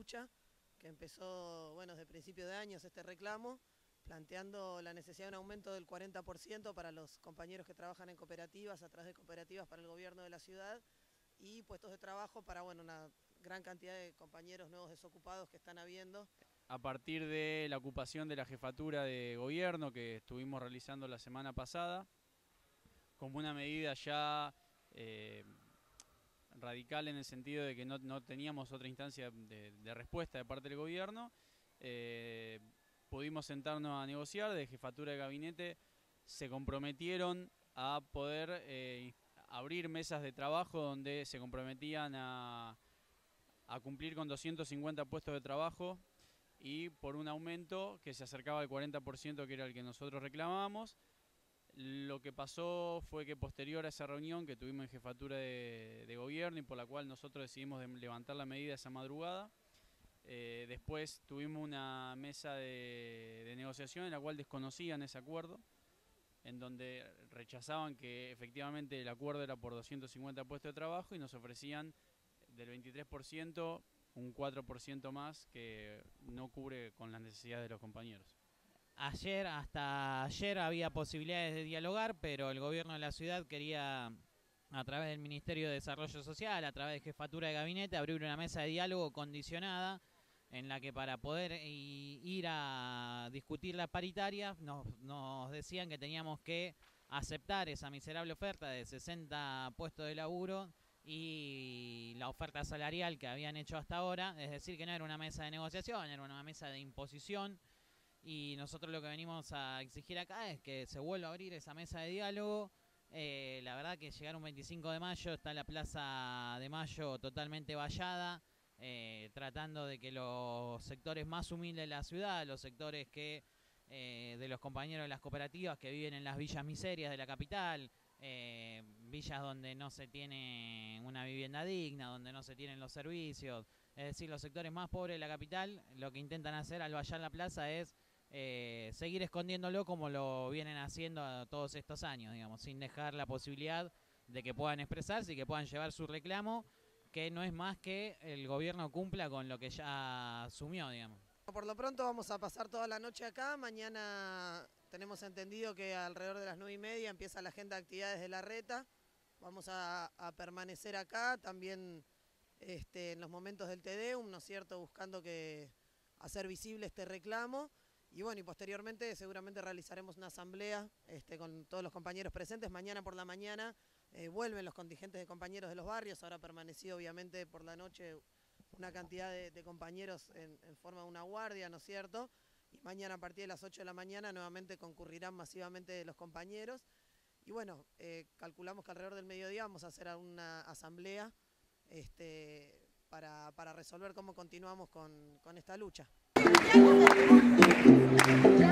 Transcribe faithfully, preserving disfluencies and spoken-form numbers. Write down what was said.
lucha que empezó, bueno, desde principios de años este reclamo, planteando la necesidad de un aumento del cuarenta por ciento para los compañeros que trabajan en cooperativas, a través de cooperativas para el gobierno de la ciudad, y puestos de trabajo para, bueno, una gran cantidad de compañeros nuevos desocupados que están habiendo. A partir de la ocupación de la jefatura de gobierno que estuvimos realizando la semana pasada, como una medida ya eh, radical en el sentido de que no, no teníamos otra instancia de, de respuesta de parte del gobierno, eh, pudimos sentarnos a negociar. De jefatura de gabinete se comprometieron a poder eh, abrir mesas de trabajo donde se comprometían a, a cumplir con doscientos cincuenta puestos de trabajo y por un aumento que se acercaba al cuarenta por ciento, que era el que nosotros reclamábamos. Lo que pasó fue que posterior a esa reunión que tuvimos en jefatura de, de gobierno y por la cual nosotros decidimos de levantar la medida esa madrugada, eh, después tuvimos una mesa de, de negociación en la cual desconocían ese acuerdo, en donde rechazaban que efectivamente el acuerdo era por doscientos cincuenta puestos de trabajo y nos ofrecían del veintitrés por ciento un cuatro por ciento más que no cubre con las necesidades de los compañeros. Ayer, hasta ayer había posibilidades de dialogar, pero el gobierno de la ciudad quería, a través del Ministerio de Desarrollo Social, a través de jefatura de gabinete, abrir una mesa de diálogo condicionada en la que para poder ir a discutir la paritaria nos, nos decían que teníamos que aceptar esa miserable oferta de sesenta puestos de laburo y la oferta salarial que habían hecho hasta ahora, es decir, que no era una mesa de negociación, era una mesa de imposición. Y nosotros lo que venimos a exigir acá es que se vuelva a abrir esa mesa de diálogo. Eh, la verdad que llegar un veinticinco de mayo, está la Plaza de Mayo totalmente vallada, eh, tratando de que los sectores más humildes de la ciudad, los sectores que eh, de los compañeros de las cooperativas que viven en las villas miserias de la capital, eh, villas donde no se tiene una vivienda digna, donde no se tienen los servicios, es decir, los sectores más pobres de la capital, lo que intentan hacer al vallar la plaza es Eh, seguir escondiéndolo como lo vienen haciendo todos estos años, digamos, sin dejar la posibilidad de que puedan expresarse y que puedan llevar su reclamo, que no es más que el gobierno cumpla con lo que ya asumió, digamos. Por lo pronto vamos a pasar toda la noche acá. Mañana tenemos entendido que alrededor de las nueve y media empieza la agenda de actividades de la reta. Vamos a, a permanecer acá también este, en los momentos del Tedeum, ¿no es cierto?, buscando que hacer visible este reclamo. Y bueno, y posteriormente seguramente realizaremos una asamblea este, con todos los compañeros presentes. Mañana por la mañana eh, vuelven los contingentes de compañeros de los barrios. Habrá permanecido obviamente por la noche una cantidad de, de compañeros en, en forma de una guardia, ¿no es cierto? Y mañana a partir de las ocho de la mañana nuevamente concurrirán masivamente los compañeros. Y bueno, eh, calculamos que alrededor del mediodía vamos a hacer una asamblea este, para, para resolver cómo continuamos con, con esta lucha. Thank you.